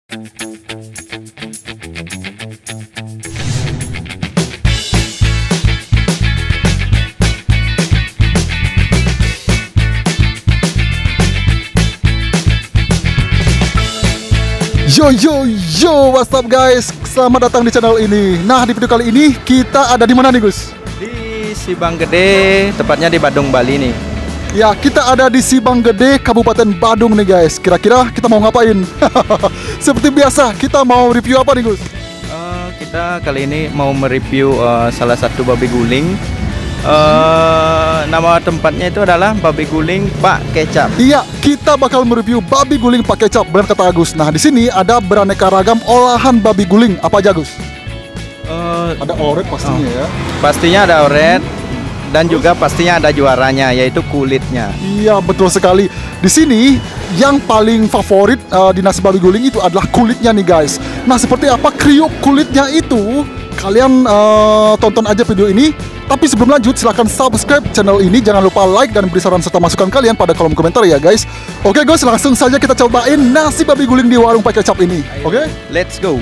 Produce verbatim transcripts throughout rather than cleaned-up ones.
Yo yo yo, what's up guys? Selamat datang di channel ini. Nah, di video kali ini kita ada di mana nih, Gus? Di Sibang Gede, tepatnya di Badung, Bali nih. Ya, kita ada di Sibang Gede, Kabupaten Badung nih guys. Kira-kira kita mau ngapain? Seperti biasa, kita mau review apa nih, Gus? Uh, kita kali ini mau mereview uh, salah satu babi guling. Uh, nama tempatnya itu adalah Babi Guling Pak Kecap. Iya, kita bakal mereview babi guling Pak Kecap, benar kata Agus. Nah, di sini ada beraneka ragam olahan babi guling. Apa aja, Gus? Uh, ada oret pastinya oh. ya. Pastinya ada oret dan juga pastinya ada juaranya, yaitu kulitnya. Iya, betul sekali. Di sini yang paling favorit uh, di nasi babi guling itu adalah kulitnya nih guys. Nah, seperti apa kriuk kulitnya itu? Kalian uh, tonton aja video ini. Tapi sebelum lanjut, silahkan subscribe channel ini. Jangan lupa like dan beri saran serta masukan kalian pada kolom komentar ya guys. Oke guys, langsung saja kita cobain nasi babi guling di warung Pak Kecap ini. Oke, let's go.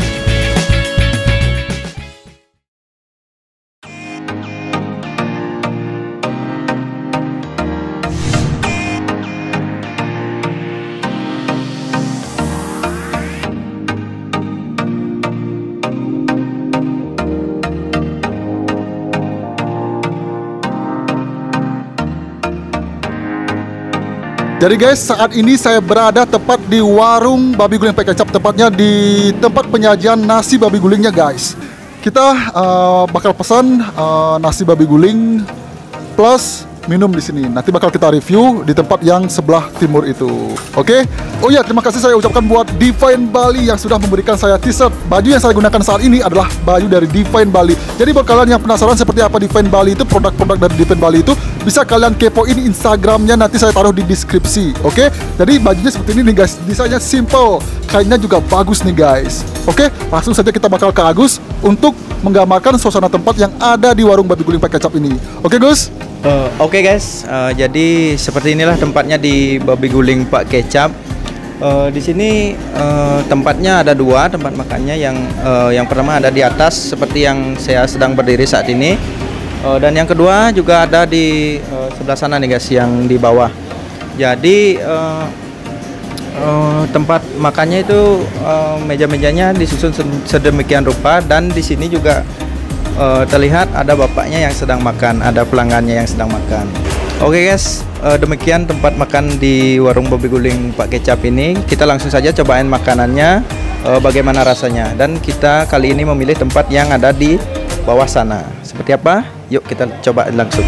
Jadi guys, saat ini saya berada tepat di warung babi guling Pak Kecap, tepatnya di tempat penyajian nasi babi gulingnya guys. Kita uh, bakal pesan uh, nasi babi guling plus minum di sini. Nanti bakal kita review di tempat yang sebelah timur itu. Oke? Okay? Oh ya, terima kasih saya ucapkan buat Divine Bali yang sudah memberikan saya t-shirt. Baju yang saya gunakan saat ini adalah baju dari Divine Bali. Jadi buat kalian yang penasaran seperti apa Divine Bali itu, produk-produk dari Divine Bali itu, bisa kalian kepoin Instagramnya, nanti saya taruh di deskripsi. Oke? Okay? Jadi bajunya seperti ini nih guys. Desainnya simple, kainnya juga bagus nih guys. Oke? Okay? Langsung saja kita bakal ke Agus untuk menggambarkan suasana tempat yang ada di warung babi guling Pak Kecap ini. Oke, okay, Gus? Uh, Oke okay guys, uh, jadi seperti inilah tempatnya di Babi Guling Pak Kecap. Uh, di sini uh, tempatnya ada dua tempat makannya. Yang uh, yang pertama ada di atas seperti yang saya sedang berdiri saat ini, uh, dan yang kedua juga ada di uh, sebelah sana nih guys, yang di bawah. Jadi uh, uh, tempat makannya itu uh, meja-mejanya disusun sedemikian rupa, dan di sini juga Uh, terlihat ada bapaknya yang sedang makan, ada pelanggannya yang sedang makan. Oke okay guys, uh, demikian tempat makan di warung babi guling Pak Kecap ini. Kita langsung saja cobain makanannya, uh, bagaimana rasanya. Dan kita kali ini memilih tempat yang ada di bawah sana. Seperti apa? Yuk kita coba langsung.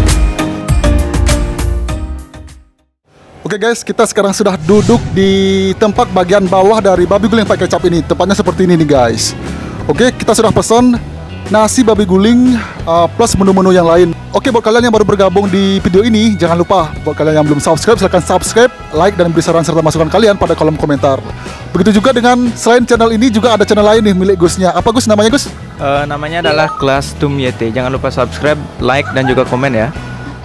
Oke okay guys, kita sekarang sudah duduk di tempat bagian bawah dari babi guling Pak Kecap ini. Tempatnya seperti ini nih guys. Oke, okay, kita sudah pesan nasi babi guling uh, plus menu-menu yang lain. Oke, buat kalian yang baru bergabung di video ini, jangan lupa buat kalian yang belum subscribe, silahkan subscribe, like, dan beri saran serta masukan kalian pada kolom komentar. Begitu juga dengan selain channel ini juga ada channel lain nih milik Gusnya. Apa Gus namanya Gus? Uh, namanya adalah Kelas Tum Y T. Jangan lupa subscribe, like, dan juga komen ya.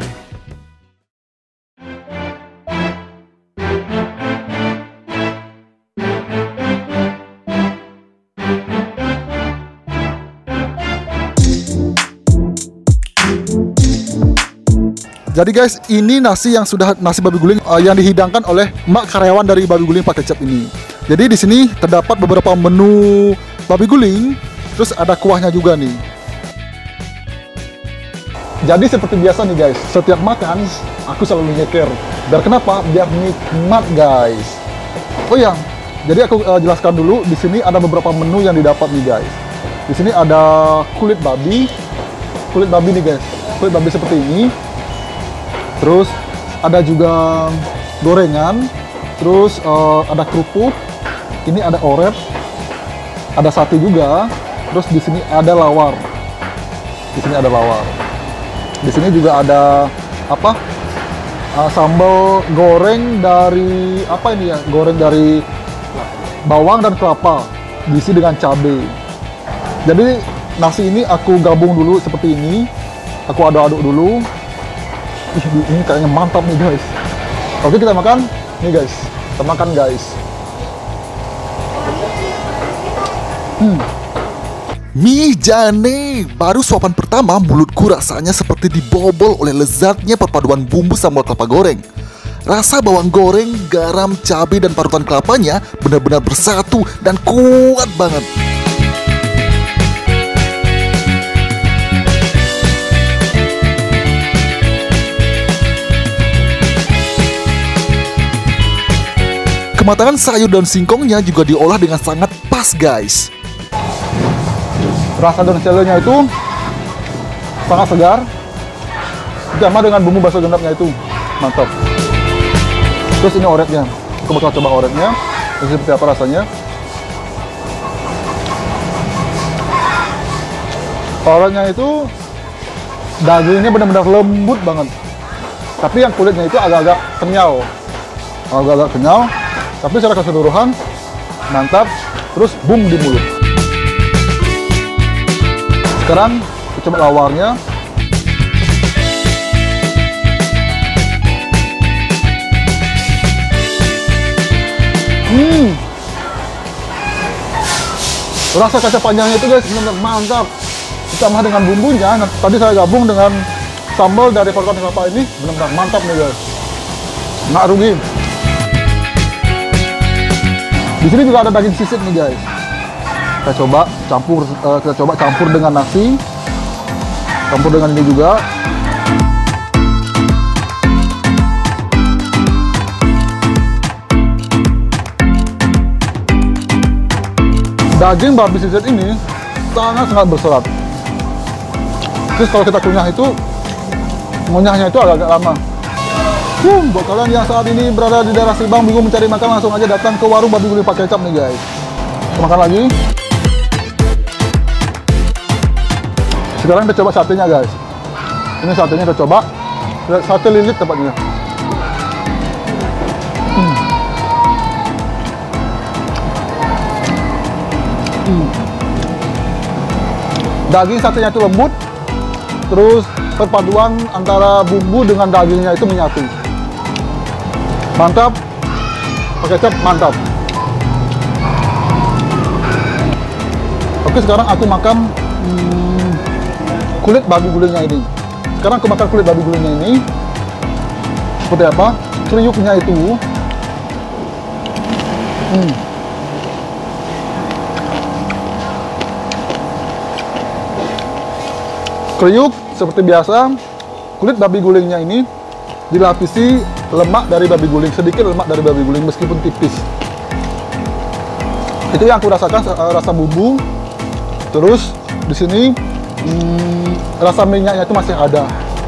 Jadi guys, ini nasi yang sudah nasi babi guling uh, yang dihidangkan oleh mak karyawan dari babi guling Pak Kecap ini. Jadi di sini terdapat beberapa menu babi guling, terus ada kuahnya juga nih. Jadi seperti biasa nih guys, setiap makan aku selalu nyeker. Biar kenapa? Biar nikmat guys. Oh ya, jadi aku uh, jelaskan dulu. Di sini ada beberapa menu yang didapat nih guys. Di sini ada kulit babi, kulit babi nih guys, kulit babi seperti ini. Terus ada juga gorengan, terus uh, ada kerupuk, ini ada orep, ada sate juga, terus di sini ada lawar, di sini ada lawar, di sini juga ada apa? Uh, sambal goreng dari apa ini ya? Goreng dari bawang dan kelapa, diisi dengan cabai. Jadi nasi ini aku gabung dulu seperti ini, aku aduk-aduk dulu. Ih, ini kayaknya mantap nih guys. Oke, kita makan nih guys, kita makan guys. Hmm. Mie jane, baru suapan pertama mulutku rasanya seperti dibobol oleh lezatnya perpaduan bumbu sambal kelapa goreng. Rasa bawang goreng, garam, cabai, dan parutan kelapanya benar-benar bersatu dan kuat banget. Kematangan sayur daun singkongnya juga diolah dengan sangat pas, guys. Rasa daun celenya itu sangat segar, ditambah dengan bumbu bakso gendapnya itu mantap. Terus ini oreknya, aku bakal coba oreknya, terus seperti apa rasanya. Oreknya itu dagingnya benar-benar lembut banget, tapi yang kulitnya itu agak-agak kenyal, agak-agak kenyal, tapi secara keseluruhan mantap. Terus boom di mulut. Sekarang kita coba lawarnya. Hmm. Rasa kacang panjangnya itu guys benar-benar mantap. Ditambah dengan bumbunya. Nah, tadi saya gabung dengan sambal dari parutan kelapa ini, benar-benar mantap nih guys. Nggak rugi. Di sini juga ada daging sisip nih guys. Kita coba campur, uh, kita coba campur dengan nasi, campur dengan ini juga. Daging babi sisip ini sangat-sangat berserat. Terus kalau kita kunyah itu, ngunyahnya itu agak-agak lama. Hmm, buat kalian yang saat ini berada di daerah Subang bingung mencari makan, langsung aja datang ke warung babi guling Pak Kecap nih guys. Kita makan lagi. Sekarang kita coba satenya guys. Ini satenya kita coba. Sate lilit tepatnya. Hmm. Hmm. Daging satenya itu lembut. Terus perpaduan antara bumbu dengan dagingnya itu menyatu. Mantap. Pakai kecap mantap. Oke, sekarang aku makan hmm, kulit babi gulingnya ini. Sekarang aku makan kulit babi gulingnya ini. Seperti apa? Kriuknya itu. Hmm. Kriuk seperti biasa. Kulit babi gulingnya ini dilapisi lemak dari babi guling, sedikit lemak dari babi guling meskipun tipis. Itu yang aku rasakan, rasa bumbu. Terus di sini hmm, rasa minyaknya itu masih ada.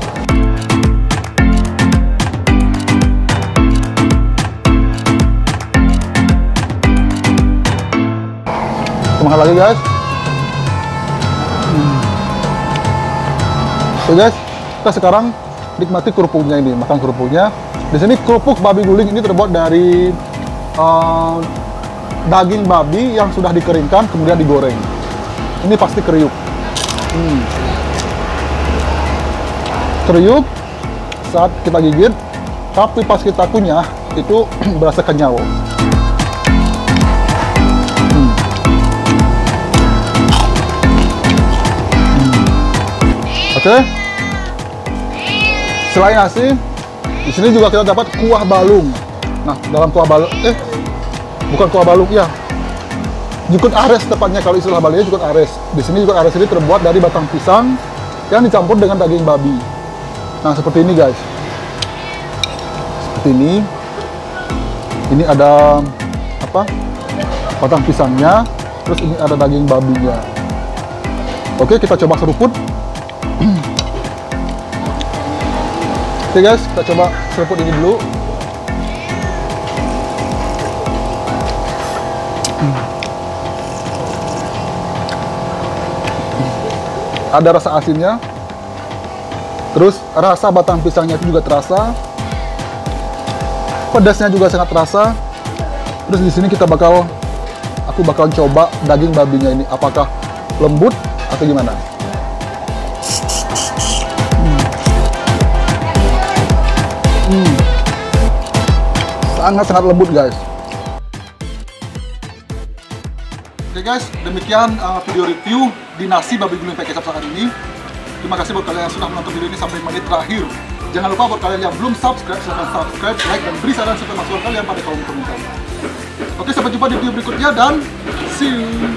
Kita makan lagi guys. Hmm. Oke guys, kita sekarang nikmati kerupuknya ini, makan kerupuknya. Di sini kerupuk babi guling ini terbuat dari uh, daging babi yang sudah dikeringkan kemudian digoreng. Ini pasti kriuk. Hmm. Kriuk saat kita gigit, tapi pas kita kunyah itu berasa kenyal. Hmm. Hmm. Oke. Okay. Selain nasi, di sini juga kita dapat kuah balung. Nah, dalam kuah balung, eh, bukan kuah balung, ya, jukut ares tepatnya kalau istilah Bali, jukut ares. Di sini jukut ares ini terbuat dari batang pisang yang dicampur dengan daging babi. Nah, seperti ini guys. Seperti ini. Ini ada apa? Batang pisangnya, terus ini ada daging babinya. Oke, kita coba seruput. Oke guys, kita coba seruput ini dulu. Hmm. Ada rasa asinnya. Terus rasa batang pisangnya itu juga terasa. Pedasnya juga sangat terasa. Terus di sini kita bakal, aku bakal coba daging babinya ini, apakah lembut atau gimana. Hmm. Sangat-sangat lembut guys. Oke guys, demikian uh, video review di nasi babi guling pakai kecap saat ini. Terima kasih buat kalian yang sudah menonton video ini sampai menit terakhir. Jangan lupa buat kalian yang belum subscribe, silahkan subscribe, like, dan beri saran serta masukan kalian pada kolom komentar. Oke, sampai jumpa di video berikutnya dan see you.